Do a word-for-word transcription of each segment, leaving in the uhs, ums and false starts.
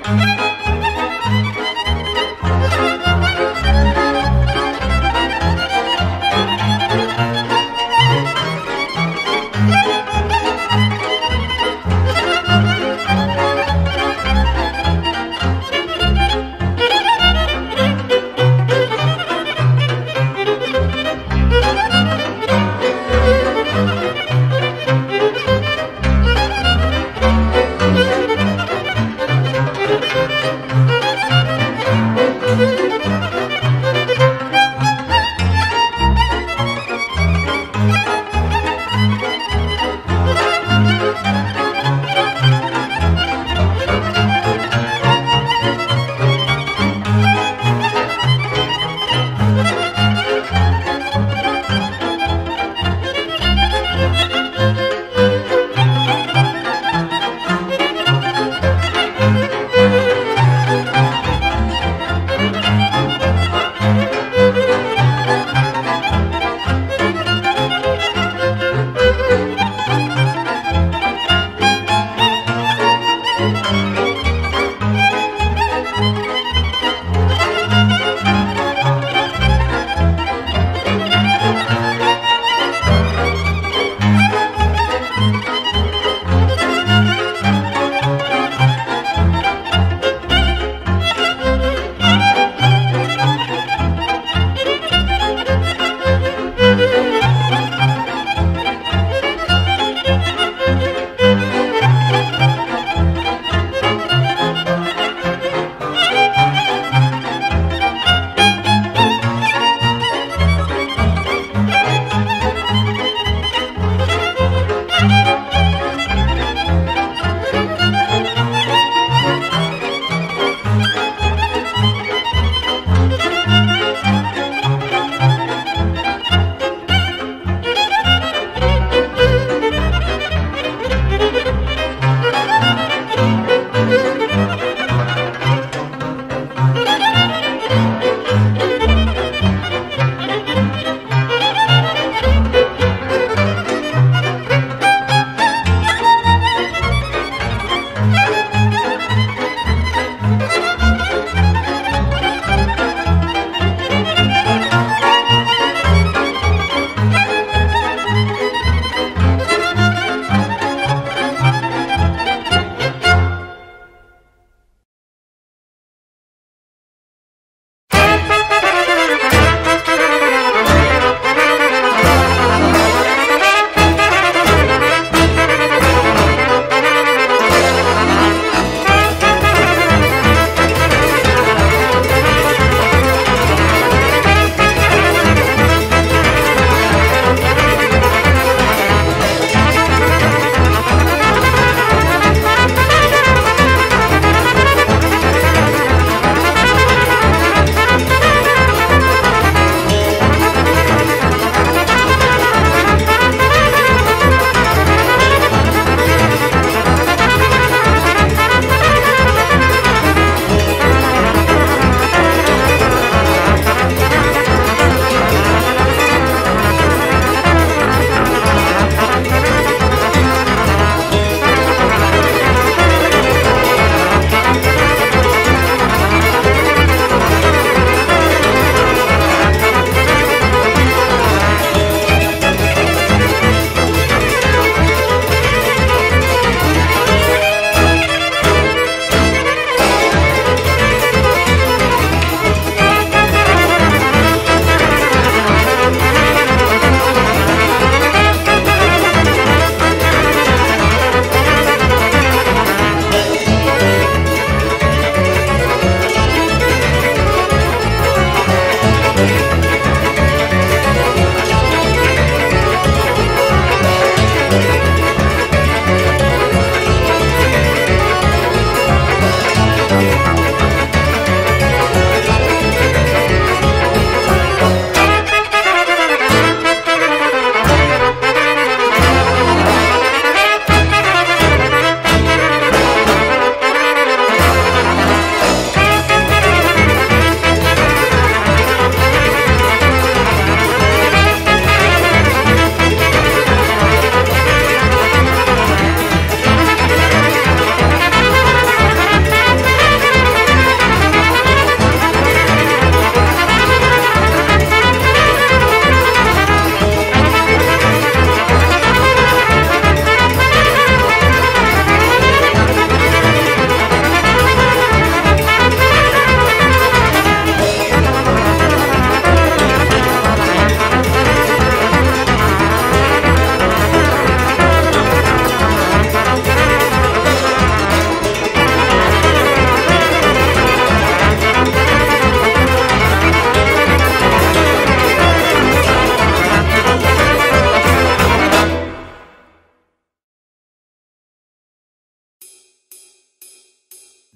Thank you.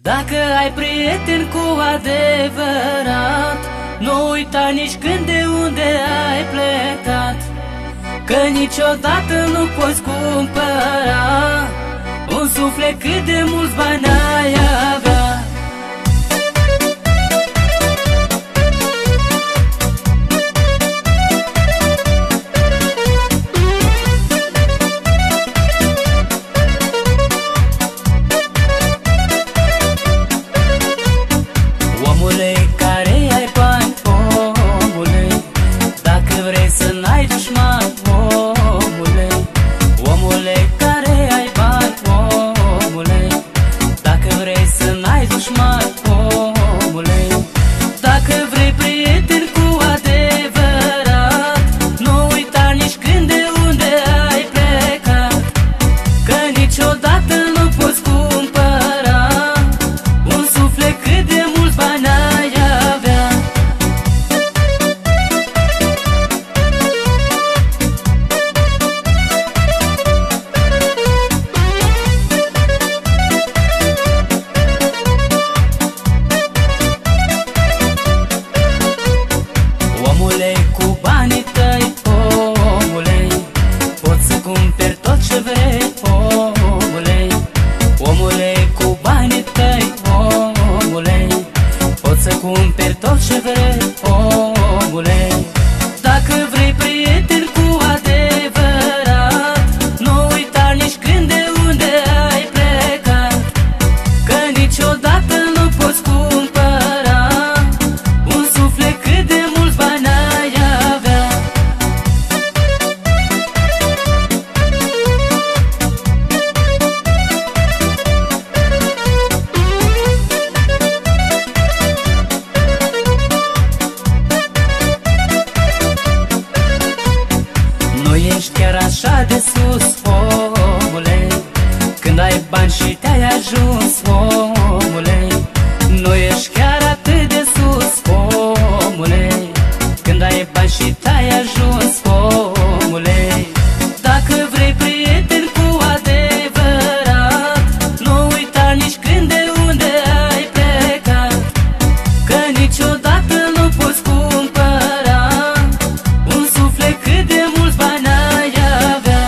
Dacă ai prieten cu adevărat, nu uita nici când de unde ai plecat, că niciodată nu poți cumpăra un suflet cât de mulți bani ai avea. Omule care ai bani, omule, dacă vrei să n-ai dușman, omule. Omule care ai bani, omule, dacă vrei să n-ai dușman, omule. Dacă vrei prieteni cu adevărat, nu uita nici când de unde ai plecat, că niciodată nu poți cumpăra un suflet cât de mulți bani ai avea. Omule, cu banii tăi, omule, poți să cumperi tot ce vrei, omule. Omule, cu banii tăi, omule, poți să cumperi tot ce vrei, omule. Dacă vrei prieteni cu adevărat, nu uita nici când de unde ai plecat, că niciodată nu poți cumpăra un suflet cât de mulți bani ai avea. Nu ești chiar așa de sus, omule, când ai bani și te-ai ajuns, omule. Nu ești chiar atât de sus, omule, când ai bani și te-ai ajuns, omule. Dacă vrei prieteni cu adevărat, nu uita nici când de unde ai plecat, că niciodată nu poți cumpăra un suflet cât de mulți bani ai avea.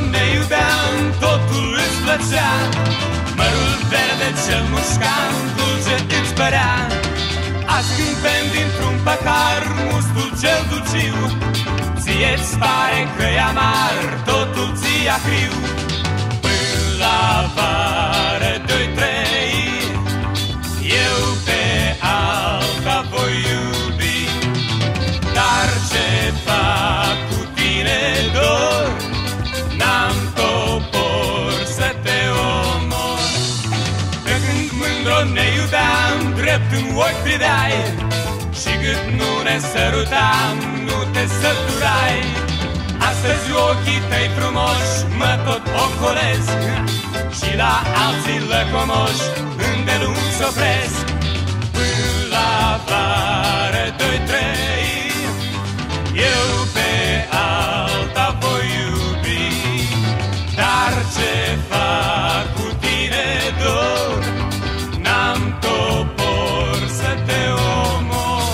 ne iubeam, totul îți plăcea. Mărul verde cel mușcan, dulce îți părea. Azi când bem dintr-un păcar mustul cel dulciu, ție-ți pare că-i amar, totul ți-i acriu. Până la vară, doi, trei, eu pe alta voi iubi. Dar ce fac cu tine dor, n-am topor să te omor. Pe când mândro ne iubeam, drept în ochi priveai, și cât nu ne sărutam, nu te săturai. Astăzi ochii tăi frumoși mă tot ocolesc, și la alții lăcomoși îndelung s-opresc. Până la vară, doi, trei, eu pe alta voi iubi. Dar ce fac cu tine dor, n-am topor să te omor.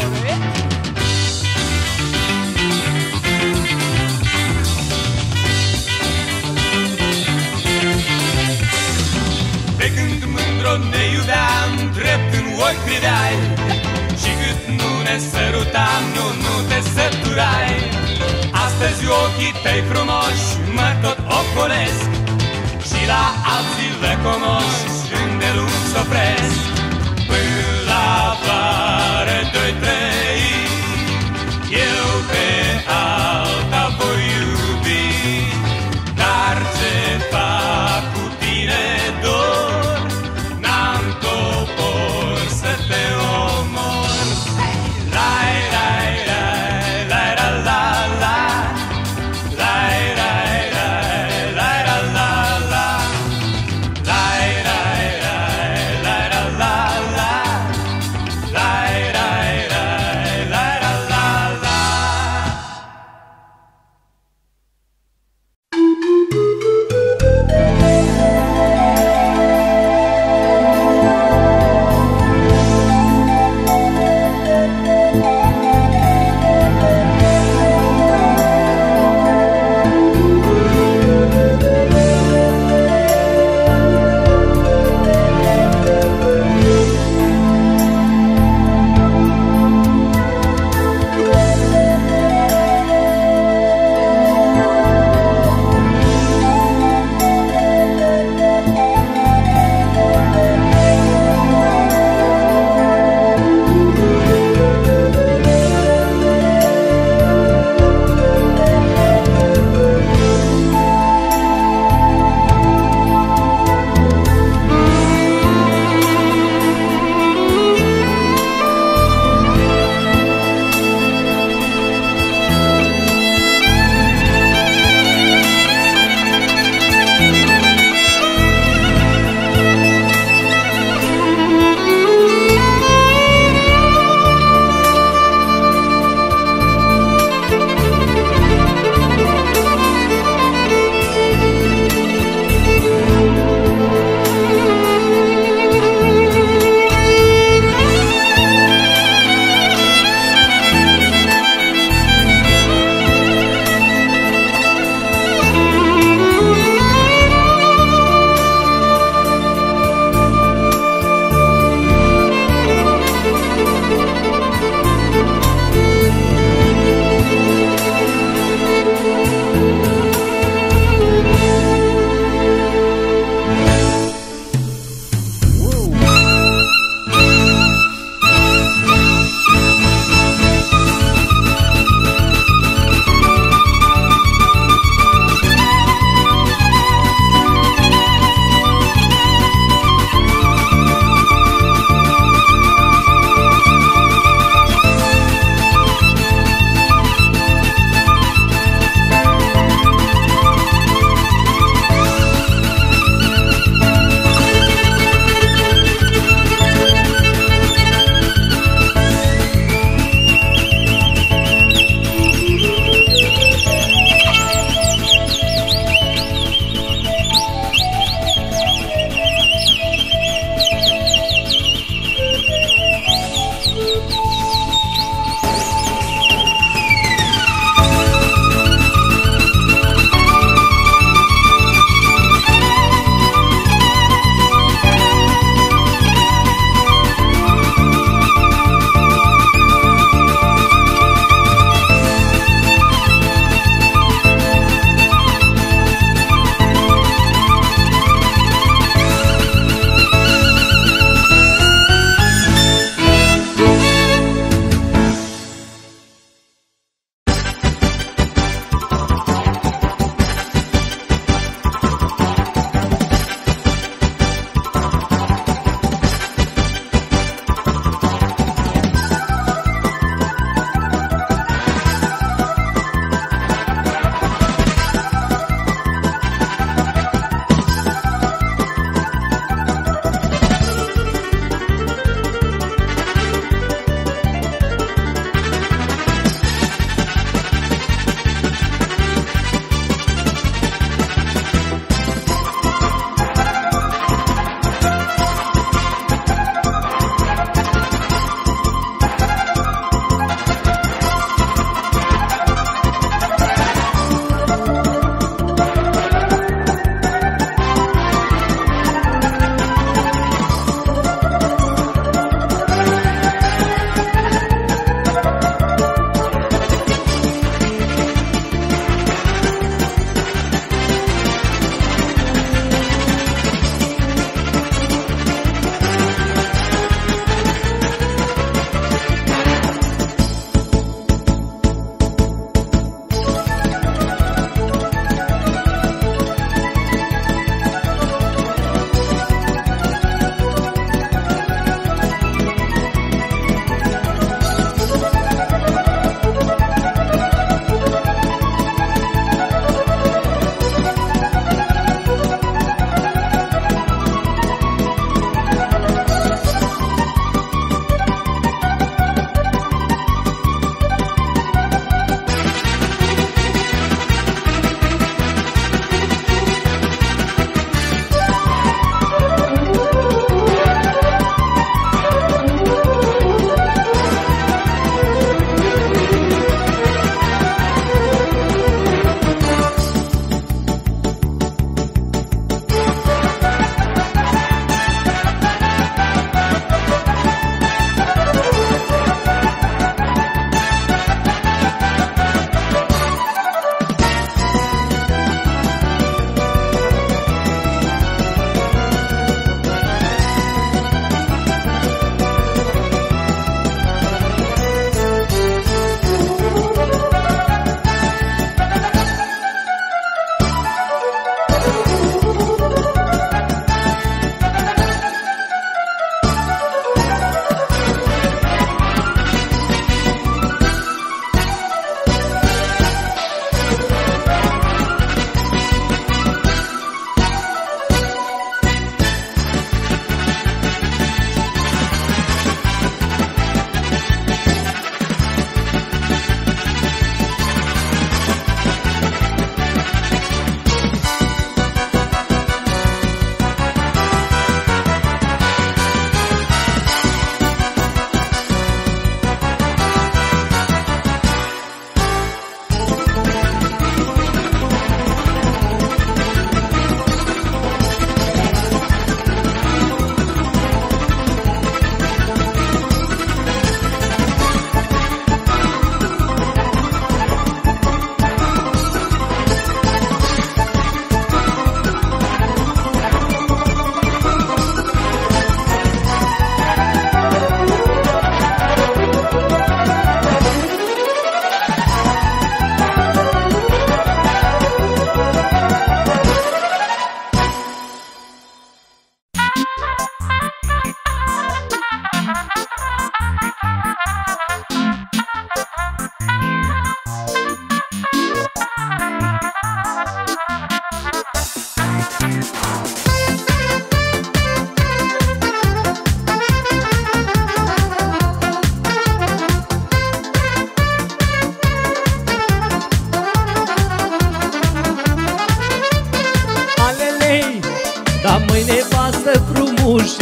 Pe când mândro ne iubeam, drept în ochi priveai, și cât nu ne sărutam, nu, nu te săturai. Astăzi ochii tăi frumoși mă tot ocolesc, și la alții lăcomoși îndelung s-opresc. Până la vară, doi, trei, eu pe alta voi iubi. Dar ce fac cu tine dor, n-am topor să te omor. Lai, lai, lai, lai, la, la, la. Lai, lai, lai, lai, la, la, la. Lai, lai, lai, lai, la, la, la. Lai, lai, lai, lai, la, la, la.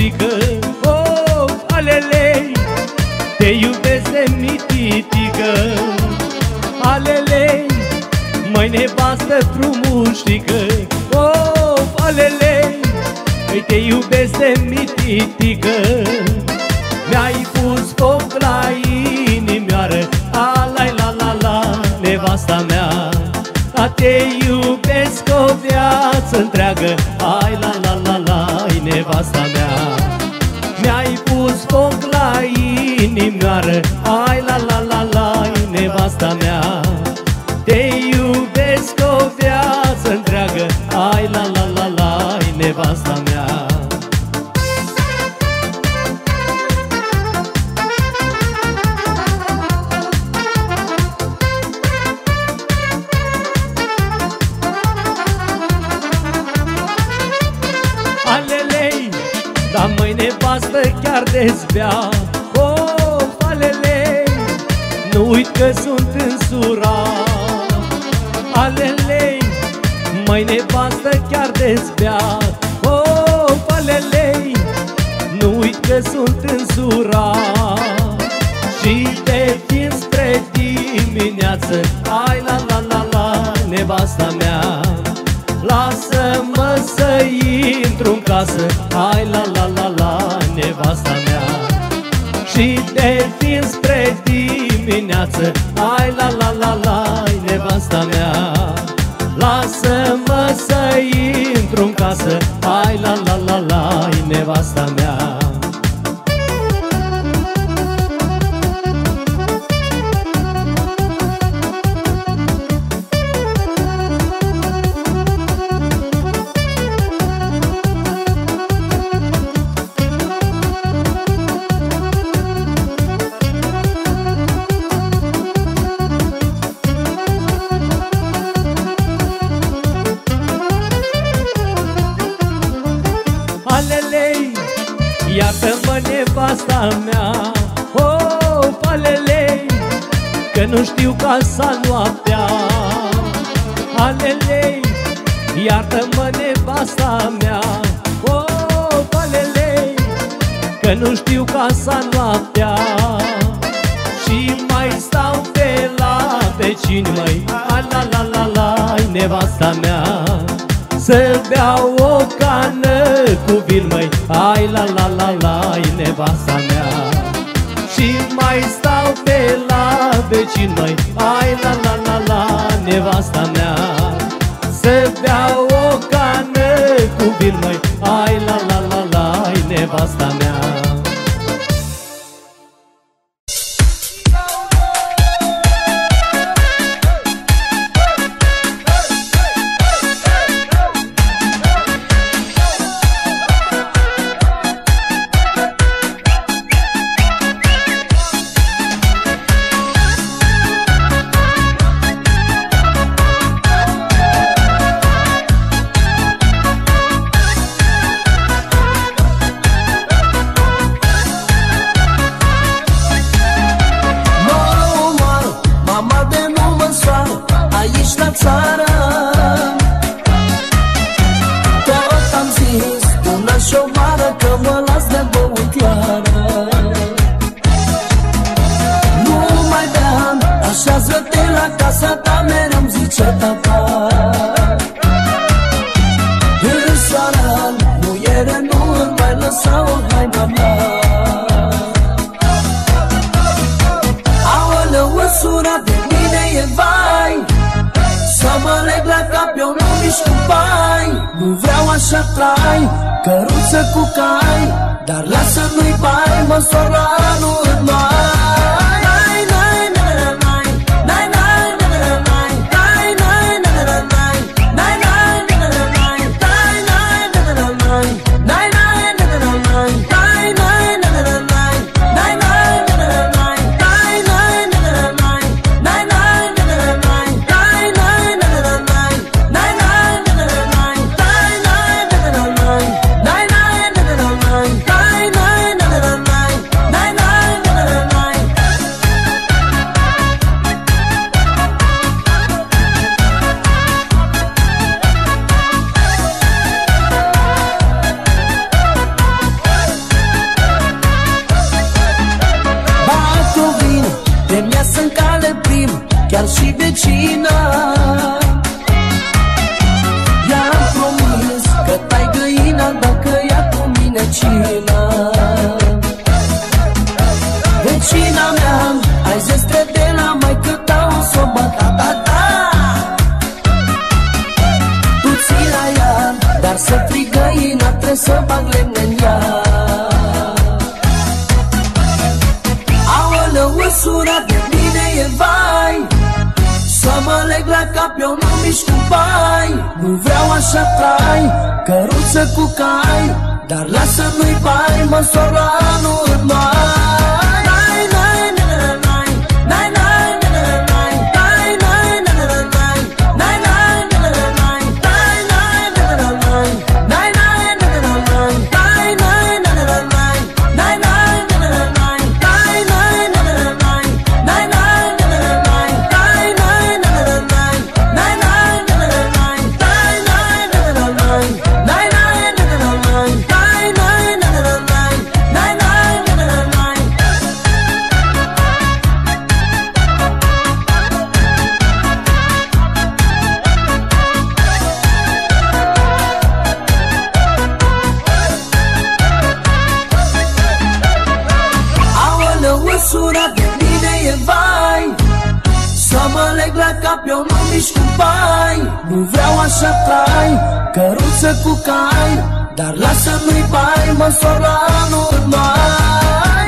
muștică. Oh, alelei, te iubesc de mititică. Alelei, măi nevastă frumuștică. Oh, alelei, te iubesc de mititică. Mi-ai pus foc la inimioară, alai la la la, nevasta mea. A te iubesc o viață întreagă, ai la la la la, nevasta mea. Mi-ai pus foc la inimioară, ai la la la la, nevasta mea. Te iubesc o viață întreagă, ai la la la la, nevasta mea. Alelei, dar măi nevastă chiar dezbea. Oh, alelei, nu uit că sunt însurat. Alelei, măi nevastă chiar dezbeat. Oh, alelei, nu uit că sunt însurat. Și te vin spre dimineață, ai la la la la, nevasta mea. Lasă-mă să intru în casă, ai la la la la, nevasta mea. Și te vin spre dimineață, ai la la la la, nevasta mea. Lasă-mă să intru în casă, ai la la la la, nevasta mea. Alelei, iartă-mă nevasta mea. Oh, alelei, că nu știu casa noaptea. Alelei, iartă-mă nevasta mea. Oh, alelei, că nu știu casa noaptea. Și mai stau pe la vecini, măi, a la la la la, nevasta mea. Să beau o cană cu vin, măi, ai la la la la, nevasta mea. Și mai stau pe la vecin, măi, ai la la la la, nevasta mea. Să beau o cană cu vin, măi, ai la la la la, nevasta mea. Nu vreau așa trai, căruță cu cai, dar lasă nu-i bai, măsoară anul în mai. Dar să frigăina trebuie să bag lemne în ea. Aoleu, sura de mine e vai, să mă leg la cap, eu nu mișc cu bai. Nu vreau așa trai, căruță cu cai, dar lasă nu-i bai, măsor la anul mai. Sura de mine e vai, să mă leg la cap, eu nu mișc cu bai. Nu vreau așa trai, căruță cu cai, dar lasă nu-i bai, măsor la anul mai.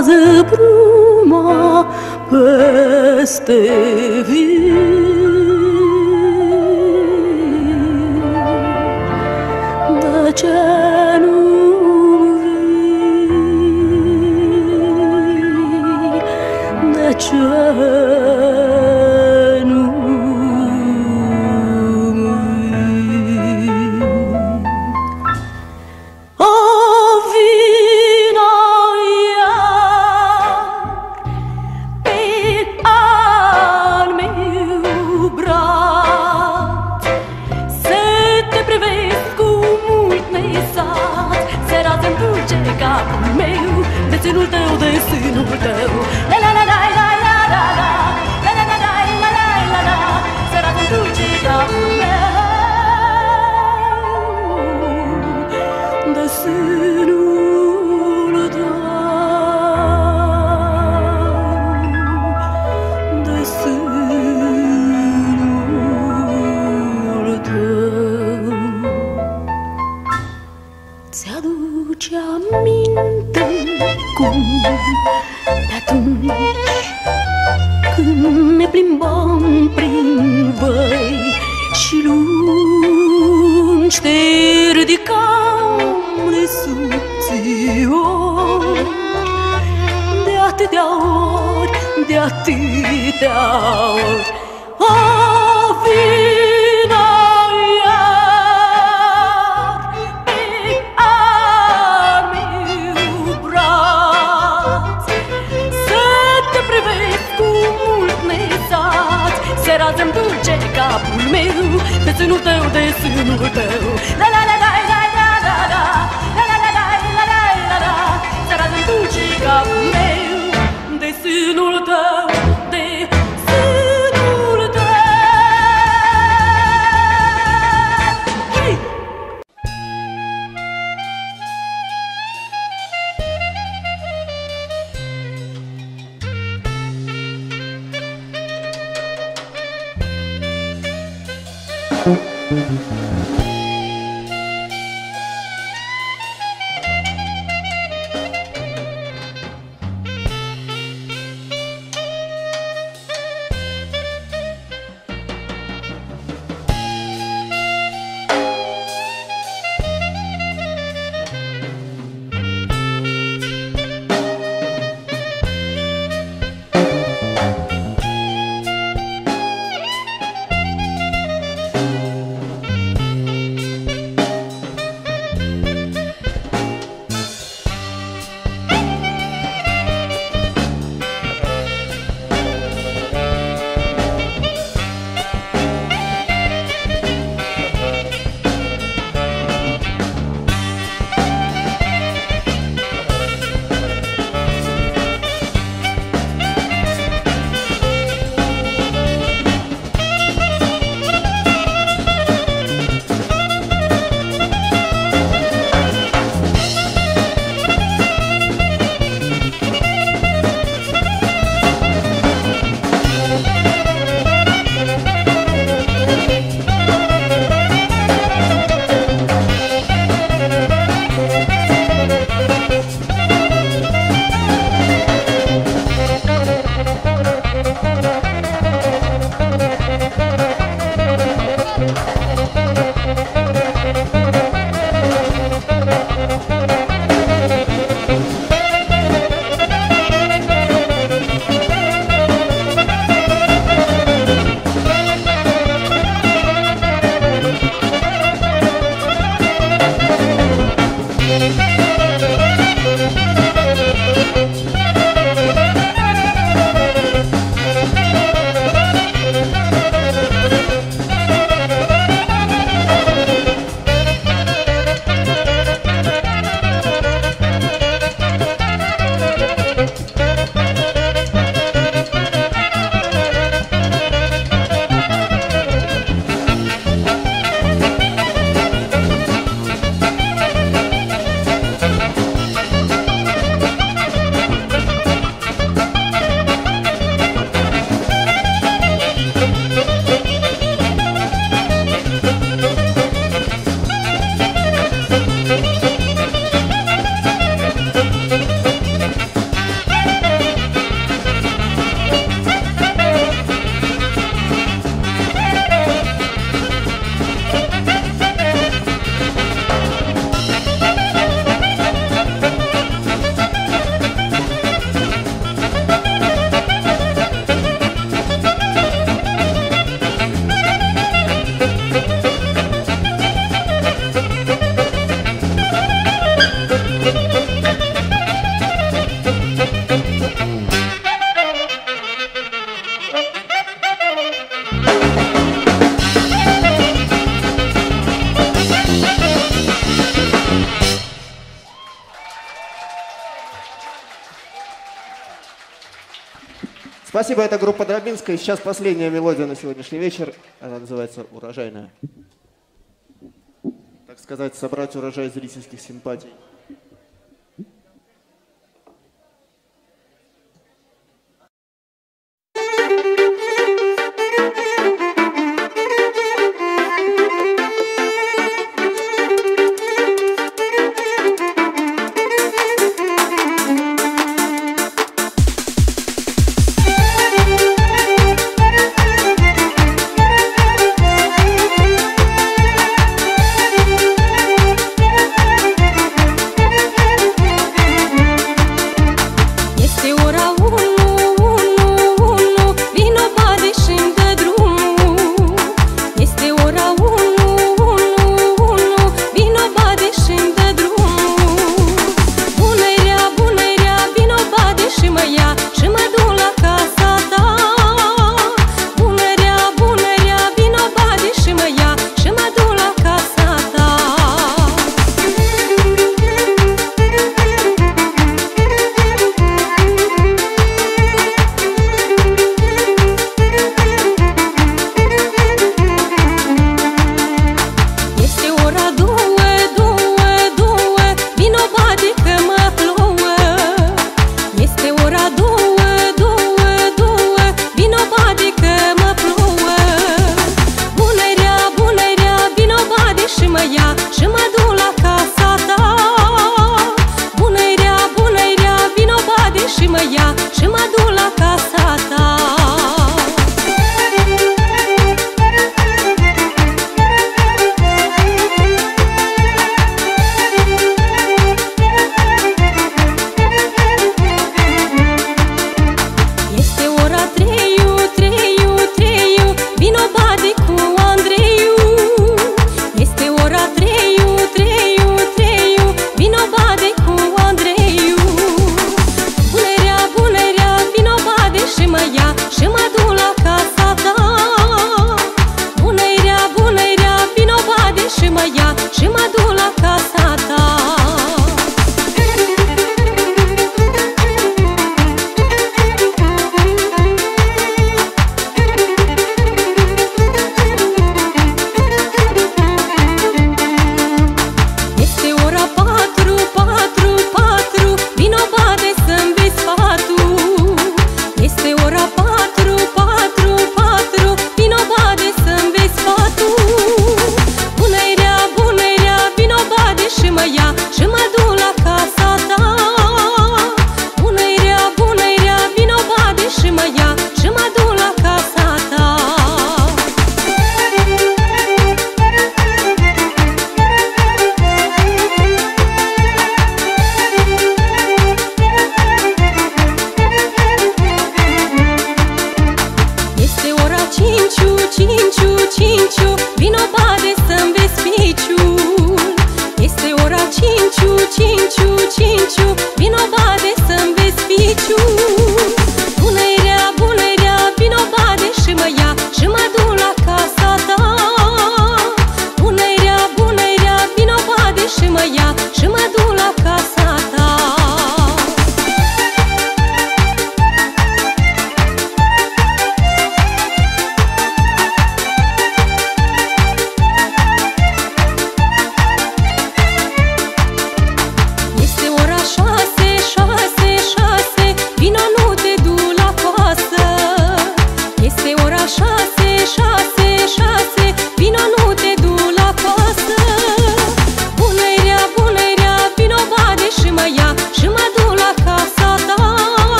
Dansează bruma peste vii. De ce nu vii? De ce nu vii? O vino iar pe al meu braț, să te privesc cu mult mesat, seara-ți-mi dulce capul meu, de ținul tău, de sânul tău. La la la la la la la la, la la la la la la la la, seara-ți-mi dulce capul meu, de sânul tău, de sânul tău. Ți-aduce aminte cum de atunci când ne plimbam prin văi și lungi te ridicam de subțiori, de atâtea ori, de atâtea ori. O, vino iar pe al meu braț, să te privesc cu mult mesat, seara-ți-mi dulce capul meu, de ținul tău, de sânul tău. La la la la la la la la, la la la la la la la la, seara-ți-mi dulce capul meu, de sânul tău, de sânul tău. Hey! Спасибо, это группа Дробинская. Сейчас последняя мелодия на сегодняшний вечер. Она называется «Урожайная». Так сказать, собрать урожай зрительских симпатий.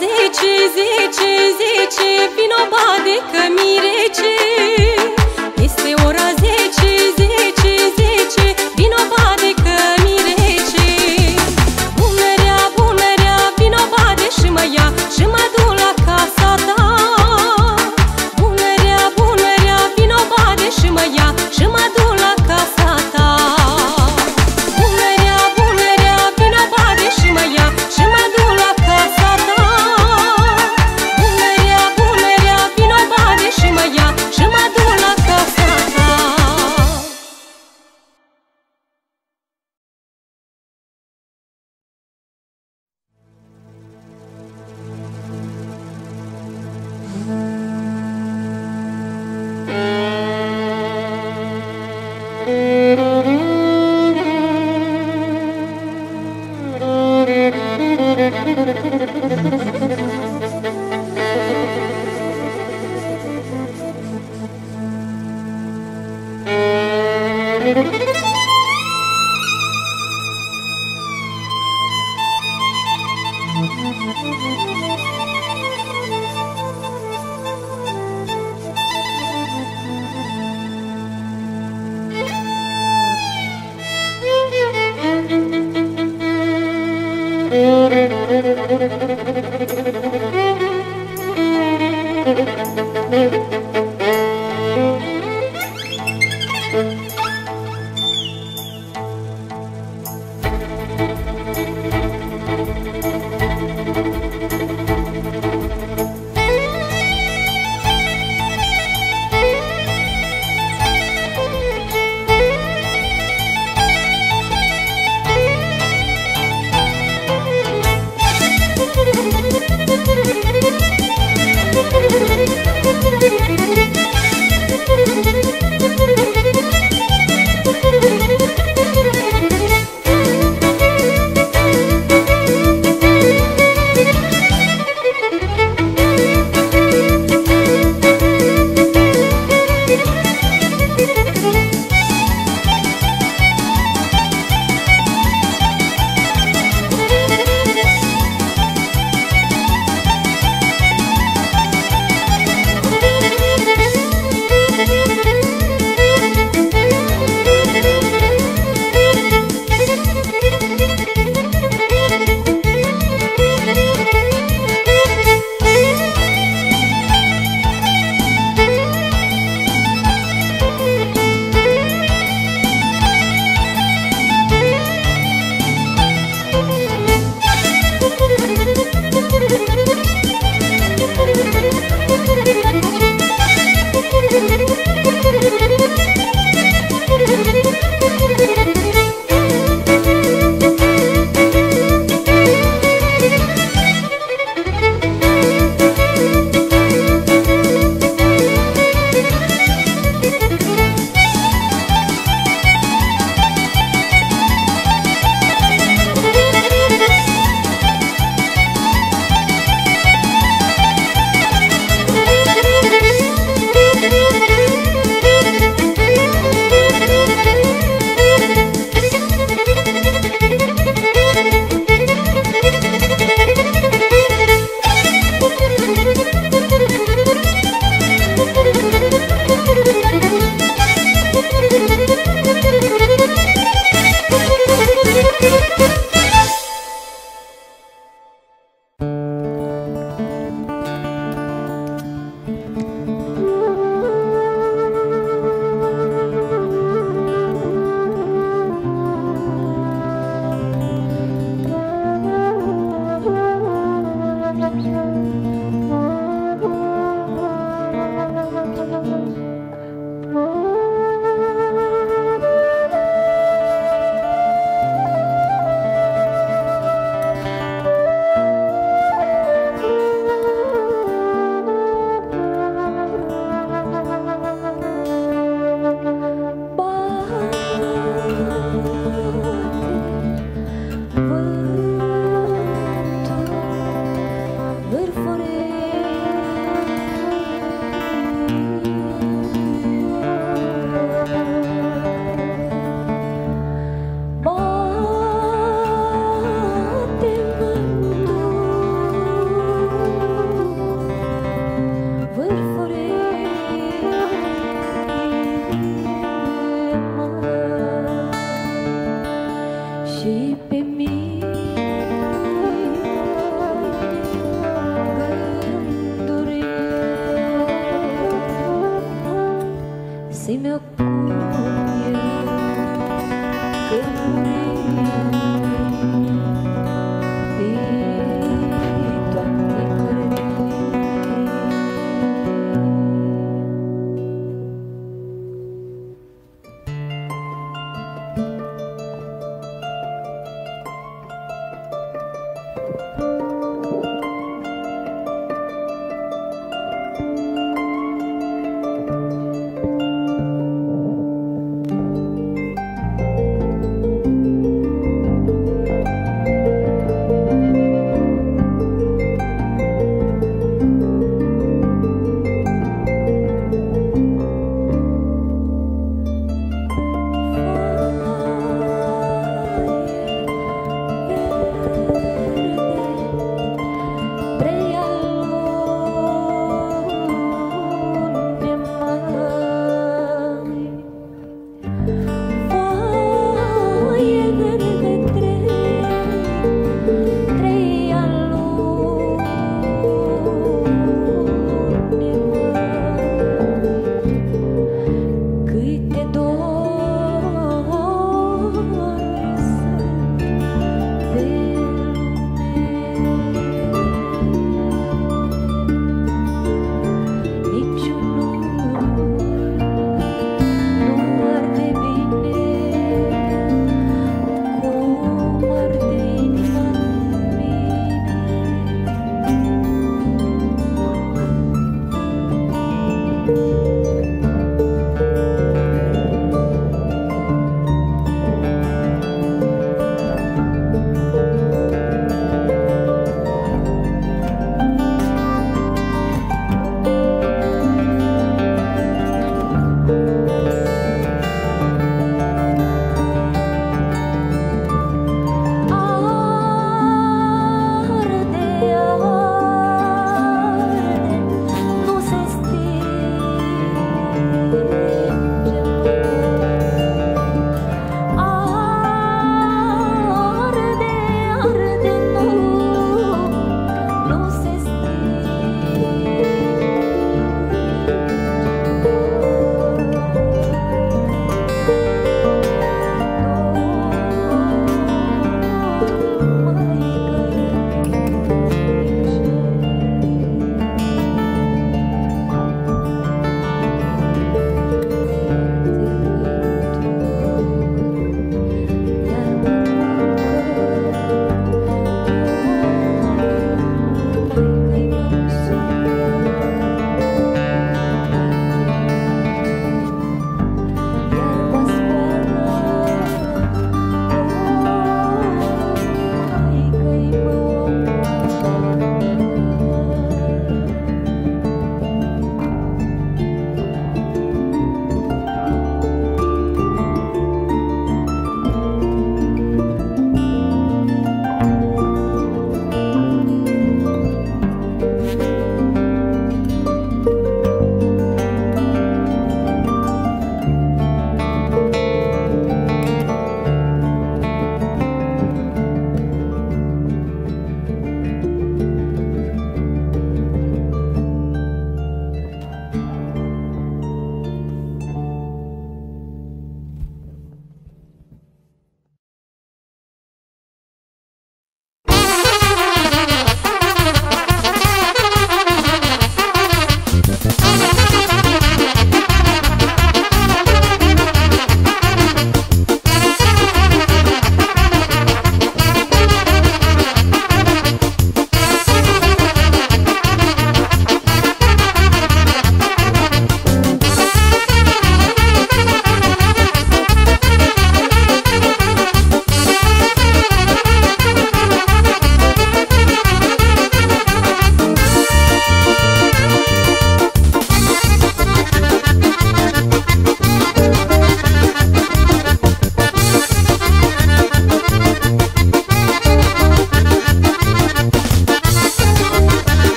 zece, zece, zece, vino bade că mi rece. Este ora zece, zece, zece, vino bade că mi rece. Bunărea, bunărea, vino bade și mă ia și mă duc la casa ta. Bunărea, bunărea, vino bade și mă ia și mă duc la casa ta. Bunărea, bunărea, vino bade și mă ia și mă duc la casa ta. Bunărea, bunărea, vino bade și mă ia și mă duc la casa ta. ți-mi ocup.